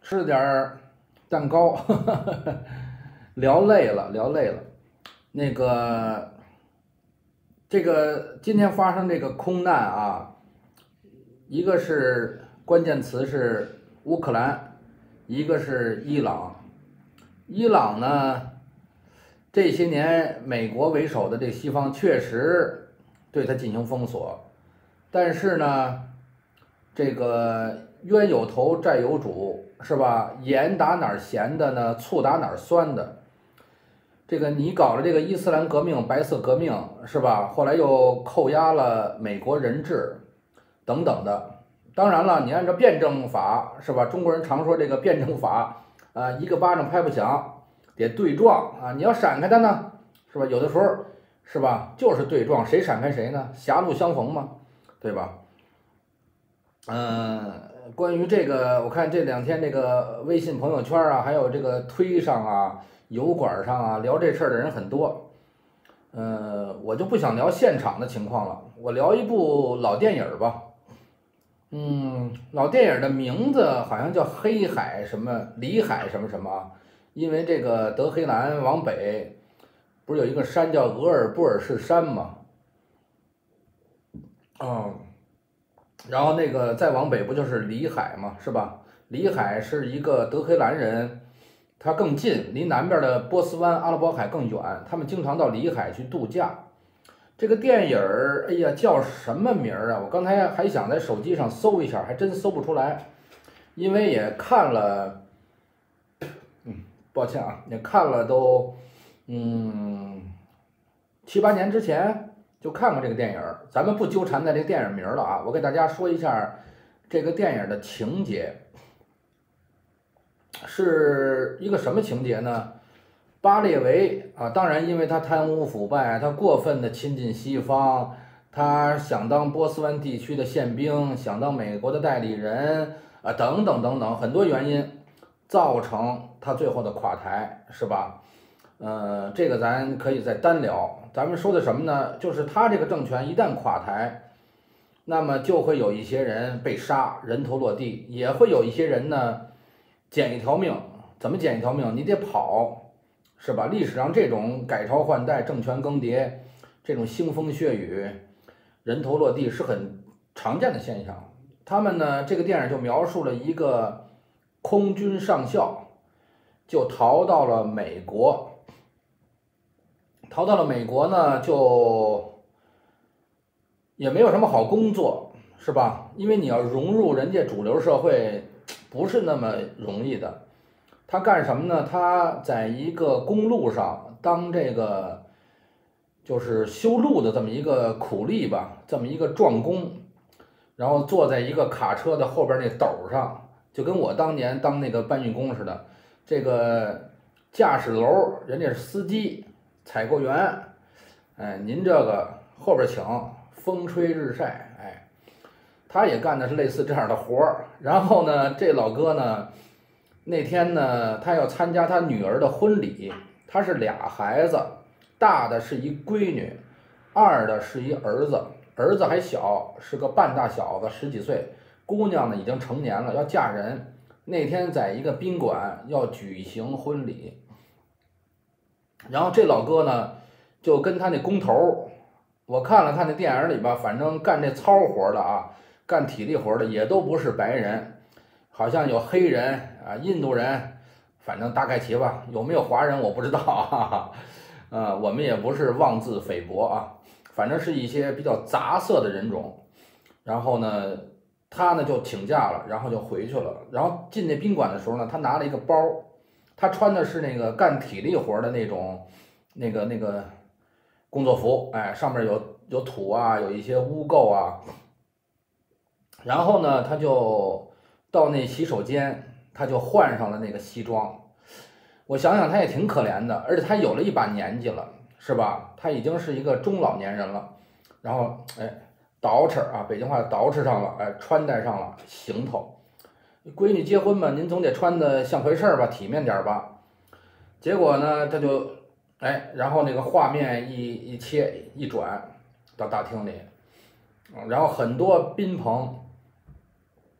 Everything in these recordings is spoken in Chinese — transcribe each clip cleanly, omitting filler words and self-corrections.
吃点儿蛋糕，聊累了，聊累了。那个，这个今天发生这个空难啊，一个是关键词是乌克兰，一个是伊朗。伊朗呢，这些年美国为首的这西方确实对它进行封锁，但是呢，这个冤有头债有主，是吧？盐打哪儿咸的呢？醋打哪儿酸的？这个你搞了这个伊斯兰革命、白色革命，是吧？后来又扣押了美国人质，等等的。当然了，你按照辩证法，是吧？中国人常说这个辩证法，一个巴掌拍不响，得对撞啊！你要闪开它呢，是吧？有的时候，是吧？就是对撞，谁闪开谁呢？狭路相逢嘛，对吧？关于这个，我看这两天这个微信朋友圈啊，还有这个推上啊、油管上啊，聊这事儿的人很多。我就不想聊现场的情况了，我聊一部老电影吧。老电影的名字好像叫黑海什么里海什么什么，因为这个德黑兰往北不是有一个山叫额尔布尔士山吗？嗯，然后那个再往北不就是里海嘛，是吧？里海是一个德黑兰人，他更近，离南边的波斯湾、阿拉伯海更远，他们经常到里海去度假。这个电影儿，哎呀，叫什么名儿啊？我刚才还想在手机上搜一下，还真搜不出来，因为也看了，抱歉啊，也看了都，嗯，7、8年之前就看过这个电影儿，咱们不纠缠在这个电影名儿了啊，我给大家说一下这个电影的情节，是一个什么情节呢？巴列维啊，当然因为他贪污腐败，他过分的亲近西方，他想当波斯湾地区的宪兵，想当美国的代理人啊，等等等等，很多原因造成他最后的垮台，是吧？这个咱可以再单聊。咱们说的什么呢？就是他这个政权一旦垮台，那么就会有一些人被杀，人头落地，也会有一些人呢捡一条命。怎么捡一条命？你得跑，是吧？历史上这种改朝换代、政权更迭，这种腥风血雨、人头落地是很常见的现象。他们呢，这个电影就描述了一个空军上校，就逃到了美国。逃到了美国呢，就也没有什么好工作，是吧？因为你要融入人家主流社会，不是那么容易的。他干什么呢？他在一个公路上当这个就是修路的这么一个苦力吧，这么一个壮工，然后坐在一个卡车的后边那斗上，就跟我当年当那个搬运工似的。这个驾驶楼人家是司机，采购员，哎，您这个后边请，风吹日晒，哎，他也干的是类似这样的活儿。然后呢，这老哥呢，那天呢，他要参加他女儿的婚礼，他是俩孩子，大的是一闺女，二的是一儿子，儿子还小，是个半大小子，十几岁，姑娘呢已经成年了，要嫁人。那天在一个宾馆要举行婚礼，然后这老哥呢，就跟他那工头我看了看那电影里吧，反正干这操活的啊，干体力活的也都不是白人，好像有黑人啊、印度人，反正大概齐吧。有没有华人我不知道啊，我们也不是妄自菲薄啊，反正是一些比较杂色的人种。然后呢，他呢就请假了，然后就回去了。然后进那宾馆的时候呢，他拿了一个包，他穿的是那个干体力活的那种，那个工作服，哎，上面有土啊，有一些污垢啊。然后呢，他就到那洗手间，他就换上了那个西装。我想想，他也挺可怜的，而且他有了一把年纪了，是吧？他已经是一个中老年人了。然后，哎，捯饬啊，北京话捯饬上了，哎，穿戴上了行头。闺女结婚嘛，您总得穿的像回事儿吧，体面点儿吧。结果呢，他就，哎，然后那个画面一切一转到大厅里，然后很多宾朋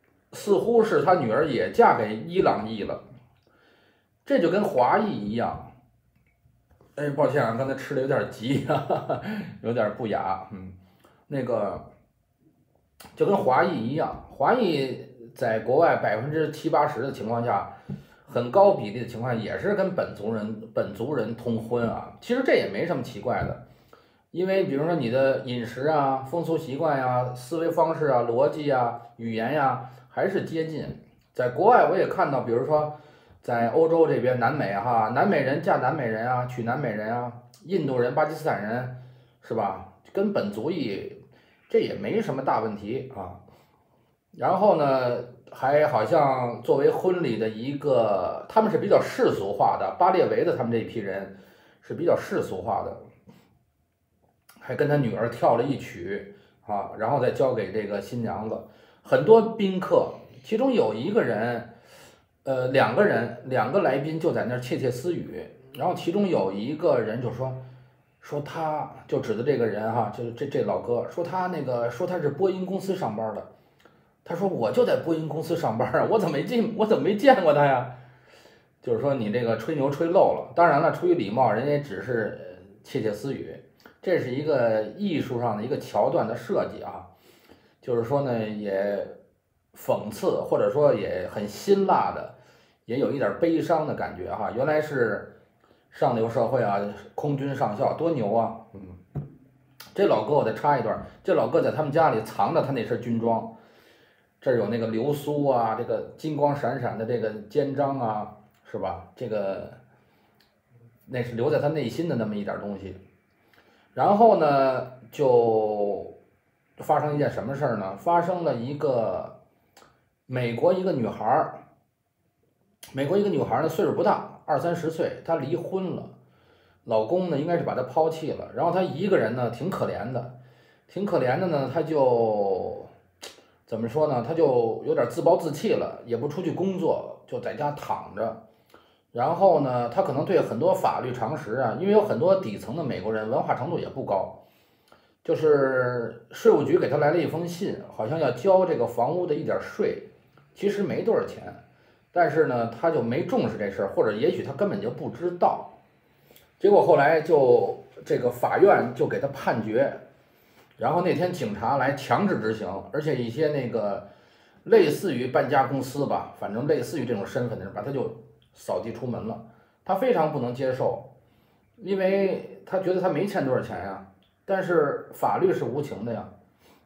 似乎是他女儿也嫁给伊朗裔了，这就跟华裔一样。哎，抱歉啊，刚才吃的有点急，有点不雅。那个就跟华裔一样，华裔在国外70%-80%的情况下，很高比例的情况也是跟本族人通婚啊。其实这也没什么奇怪的，因为比如说你的饮食啊、风俗习惯呀、思维方式啊、逻辑呀、语言呀，还是接近。在国外我也看到，比如说在欧洲这边，南美哈，南美人嫁南美人啊，娶南美人啊，印度人、巴基斯坦人，是吧？跟本族裔这也没什么大问题啊。然后呢，还好像作为婚礼的一个，他们是比较世俗化的，巴列维的他们这一批人是比较世俗化的，还跟他女儿跳了一曲啊，然后再交给这个新娘子。很多宾客，其中有一个人，两个来宾就在那儿窃窃私语，然后其中有一个人就说他就指的这个人哈，就是这老哥，说他是波音公司上班的。他说我就在波音公司上班啊，我怎么没见过他呀？就是说你这个吹牛吹漏了。当然了，出于礼貌，人家只是窃窃私语，这是一个艺术上的一个桥段的设计啊。就是说呢，也讽刺或者说也很辛辣的，也有一点悲伤的感觉哈。原来是上流社会啊，空军上校多牛啊！这老哥我再插一段，这老哥在他们家里藏着他那身军装。这儿有那个流苏啊，这个金光闪闪的这个肩章啊，是吧？这个那是留在他内心的那么一点东西。然后呢，就发生一件什么事儿呢？发生了一个美国一个女孩儿呢，岁数不大，20-30岁，她离婚了，老公呢应该是把她抛弃了，然后她一个人呢挺可怜的呢，她就怎么说呢？他就有点自暴自弃了，也不出去工作，就在家躺着。然后呢，他可能对很多法律常识啊，因为有很多底层的美国人文化程度也不高，就是税务局给他来了一封信，好像要交这个房屋的一点税，其实没多少钱，但是呢，他就没重视这事儿，或者也许他根本就不知道。结果后来就这个法院就给他判决。然后那天警察来强制执行，而且一些那个类似于搬家公司吧，反正类似于这种身份的人，把他就扫地出门了。他非常不能接受，因为他觉得他没欠多少钱呀，但是法律是无情的呀。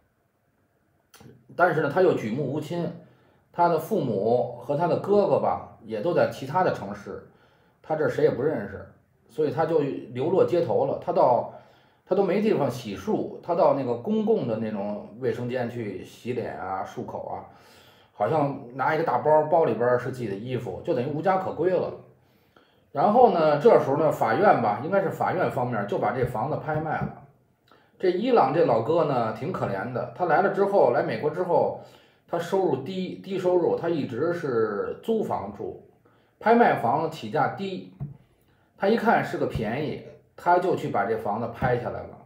但是呢，他又举目无亲，他的父母和他的哥哥吧，也都在其他的城市，他这谁也不认识，所以他就流落街头了。他都没地方洗漱，他到那个公共的那种卫生间去洗脸啊、漱口啊，好像拿一个大包，包里边是自己的衣服，就等于无家可归了。然后呢，这时候呢，法院吧，应该是法院方面就把这房子拍卖了。这伊朗这老哥呢，挺可怜的，他来美国之后，他收入低收入，他一直是租房住，拍卖房起价低，他一看是个便宜。他就去把这房子拍下来了，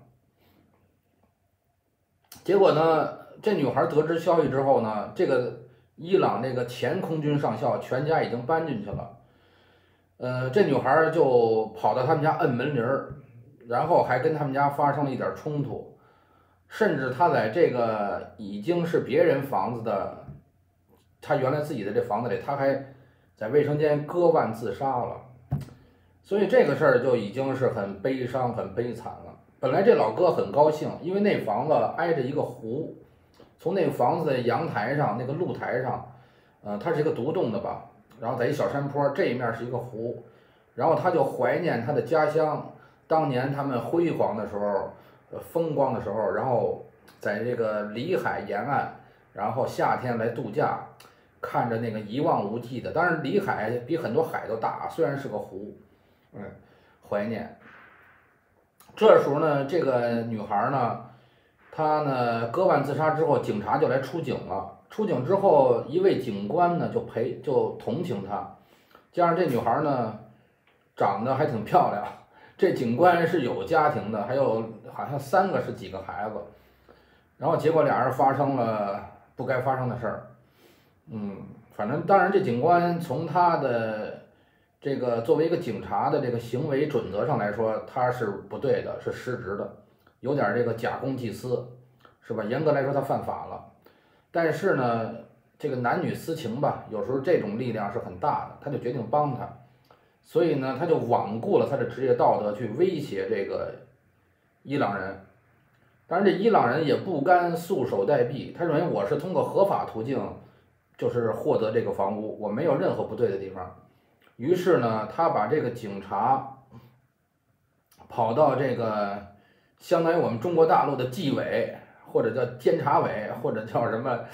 结果呢，这女孩得知消息之后呢，这个伊朗这个前空军上校全家已经搬进去了，这女孩就跑到他们家摁门铃儿，然后还跟他们家发生了一点冲突，甚至她在这个已经是别人房子的，她原来自己的这房子里，她还在卫生间割腕自杀了。所以这个事儿就已经是很悲伤、很悲惨了。本来这老哥很高兴，因为那房子挨着一个湖，从那个房子的阳台上、那个露台上，它是一个独栋的吧，然后在一小山坡，这一面是一个湖，然后他就怀念他的家乡，当年他们辉煌的时候、风光的时候，然后在这个里海沿岸，然后夏天来度假，看着那个一望无际的，当然里海比很多海都大，虽然是个湖。怀念。这时候呢，这个女孩呢，她呢割腕自杀之后，警察就来出警了。出警之后，一位警官呢就同情她，加上这女孩呢长得还挺漂亮，这警官是有家庭的，还有好像3个是几个孩子，然后结果俩人发生了不该发生的事儿。 反正当然这警官从他的这个作为一个警察的这个行为准则上来说，他是不对的，是失职的，有点这个假公济私，是吧？严格来说他犯法了，但是呢，这个男女私情吧，有时候这种力量是很大的，他就决定帮他，所以呢，他就罔顾了他的职业道德去威胁这个伊朗人。当然，这伊朗人也不甘束手待毙，他认为我是通过合法途径，就是获得这个房屋，我没有任何不对的地方。于是呢，他把这个警察跑到这个相当于我们中国大陆的纪委，或者叫监察委，或者叫什么，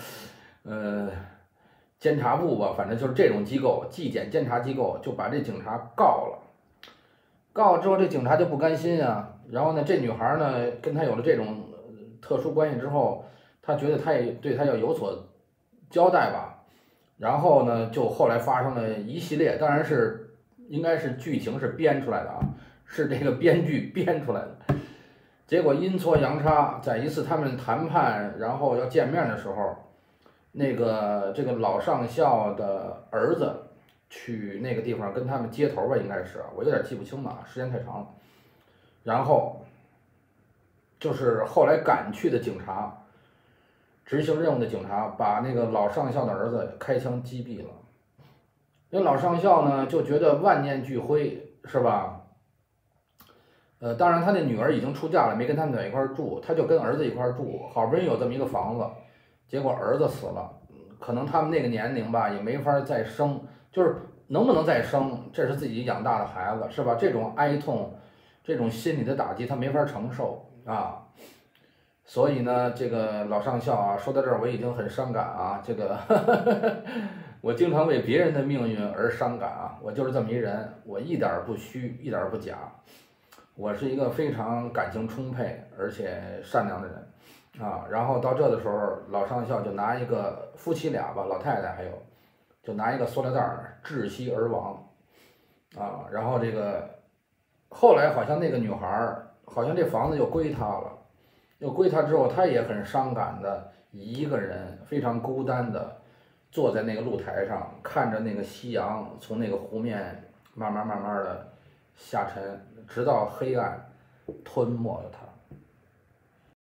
监察部吧，反正就是这种机构，纪检监察机构，就把这警察告了。告了之后，这警察就不甘心啊。然后呢，这女孩呢跟他有了这种特殊关系之后，他觉得他也对他要有所交代吧。然后呢，就后来发生了一系列，当然是应该是剧情是编出来的啊，是这个编剧编出来的。结果阴错阳差，在一次他们谈判然后要见面的时候，这个老上校的儿子去那个地方跟他们接头吧，应该是，我有点记不清了，时间太长了。然后就是后来赶去的警察，执行任务的警察把那个老上校的儿子开枪击毙了。那老上校呢就觉得万念俱灰，是吧？当然他那女儿已经出嫁了，没跟他们在一块儿住，他就跟儿子一块儿住，好不容易有这么一个房子，结果儿子死了，可能他们那个年龄吧也没法再生，就是能不能再生，这是自己养大的孩子，是吧？这种哀痛，这种心理的打击他没法承受啊。所以呢，这个老上校啊，说到这儿我已经很伤感啊。这个我经常为别人的命运而伤感啊。我就是这么一人，我一点儿不虚，一点儿不假。我是一个非常感情充沛而且善良的人啊。然后到这的时候，老上校就拿一个夫妻俩吧，老太太还有，就拿一个塑料袋窒息而亡啊。然后这个后来好像那个女孩儿，好像这房子又归她了。又归他之后，他也很伤感的一个人，非常孤单的坐在那个露台上，看着那个夕阳从那个湖面慢慢的下沉，直到黑暗吞没了他。